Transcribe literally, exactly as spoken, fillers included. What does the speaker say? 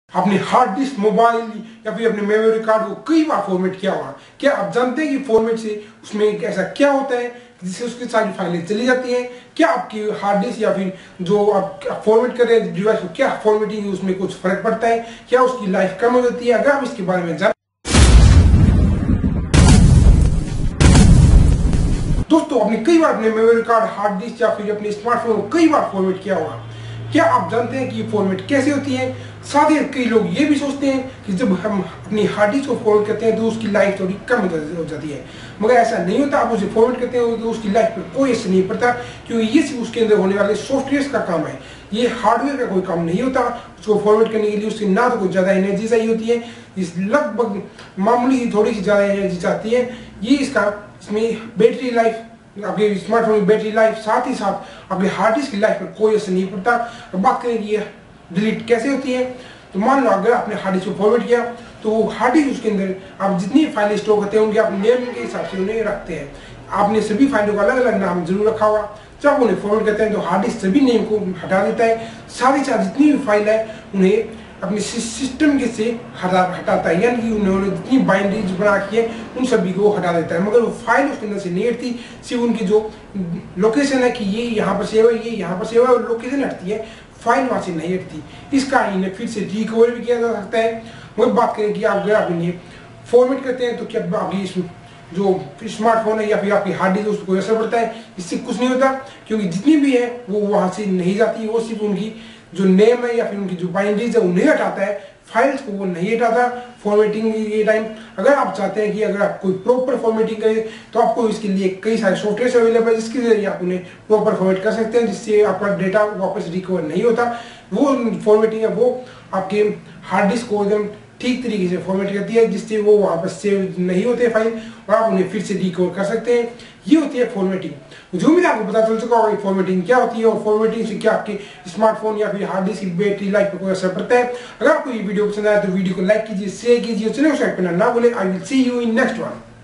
अपने hard disk, mobile या फिर अपने मेमोरी कार्ड को कई बार फॉर्मेट किया हुआ। क्या आप जानते हैं कि फॉर्मेट से उसमें एक ऐसा क्या होता है जिससे उसकी सारी फाइलें चली जाती हैं? क्या आपकी हार्ड डिस्क या फिर जो आप फॉर्मेट कर रहे हैं डिवाइस को, क्या फॉर्मेटिंग है उसमें कुछ फर्क पड़ता है? क्या उसकी लाइफ कम हो जाती है? अगर आप इसके बारे में जान दोस्तों, आपने कई बार अपने मेमोरी कार्ड, हार्ड डिस्क या फिर अपने स्मार्टफोन को कई बार फॉर्मेट किया होगा। क्या आप जानते हैं कि ये फॉर्मेट कैसे होती है? साथ ही कई लोग ये भी सोचते हैं कि जब हम अपनी हार्ड डिस्क को फॉर्मेट करते हैं तो उसकी लाइफ थोड़ी कम हो जाती है, मगर ऐसा नहीं होता। आप उसे फॉर्मेट करते हैं तो उसकी लाइफ पर कोई असर नहीं पड़ता, क्योंकि ये सिर्फ उसके अंदर होने वाले सॉफ्टवेयर का काम है। ये हार्डवेयर का कोई काम नहीं होता। उसको फॉर्मेट करने के लिए उसकी ना तो कुछ ज़्यादा एनर्जी चाहिए होती है, इस लगभग मामूली थोड़ी सी ज़्यादा एनर्जी चाहती है। ये इसका इसमें बैटरी लाइफ, आपके स्मार्टफोन की बैटरी लाइफ, साथ ही साथ आपके हार्ड डिस्क की लाइफ पर कोई असर नहीं पड़ता। अब बात करें कि ये डिलीट कैसे होती है, तो मान लो अगर आपने हार्ड डिस्क को फॉर्मेट किया तो हार्ड डिस्क उसके अंदर आप जितनी फाइलें स्टोर करते हैं उनके आप नेम के हिसाब से उन्हें रखते हैं। आपने सभी फाइलों का अलग अलग नाम जरूर रखा हुआ। जब उन्हें फॉर्मेट करते हैं तो हार्ड डिस्क सभी नेम को हटा देता है, साथ ही साथ जितनी भी फाइल है उन्हें अपने सिस्टम के से हटा हटाता है, यानी कि उन्होंने जितनी बाइंड्रीज बना रखी है उन सभी को हटा देता है। मगर वो फाइल उसके अंदर से नहीं हटती, सिर्फ उनकी जो लोकेशन है कि ये यहाँ पर सेव है, ये यहाँ पर सेव है, और लोकेशन हटती है, फाइल वहाँ से नहीं हटती। इसका इन्हें फिर से रिकवर भी किया जा सकता है। मगर बात करें कि आप अगर आप इन्हें फॉर्मेट करते हैं तो क्या आपकी जो स्मार्टफोन है या फिर आपकी हार्ड डिस्क, उसको कोई असर पड़ता है? इससे कुछ नहीं होता, क्योंकि जितनी भी है वो वहाँ से नहीं जाती। वो सिर्फ उनकी जो नेम है या फिर उनकी जो बाइंड्रीज है उन्हें हटाता है, फाइल्स को वो नहीं हटाता फॉर्मेटिंग के टाइम। अगर आप चाहते हैं कि अगर आप कोई प्रॉपर फॉर्मेटिंग करें तो आपको इसके लिए कई सारे सॉफ्टवेयर अवेलेबल है जिसके जरिए आप उन्हें प्रॉपर फॉर्मेट कर सकते हैं, जिससे आपका डेटा वापस रिकवर नहीं होता। वो फॉर्मेटिंग है वो आपके हार्ड डिस्क को एकदम ठीक तरीके से फॉर्मेट करती है, जिससे वो वहाँ पर सेव नहीं होते फाइल और आप उन्हें फिर से रिकवर कर सकते हैं। ये होती है फॉर्मेटिंग। जो भी आपको पता चल चुका होगा कि फॉर्मेटिंग क्या होती है और फॉर्मेटिंग से क्या आपके स्मार्टफोन या फिर हार्ड डिस्क की बैटरी लाइफ पर कोई असर पड़ता है। अगर आपको ये वीडियो पसंद आया तो वीडियो को लाइक कीजिए, शेयर कीजिए, चैनल को सब्सक्राइब करना ना भूलें। I will see you in next one.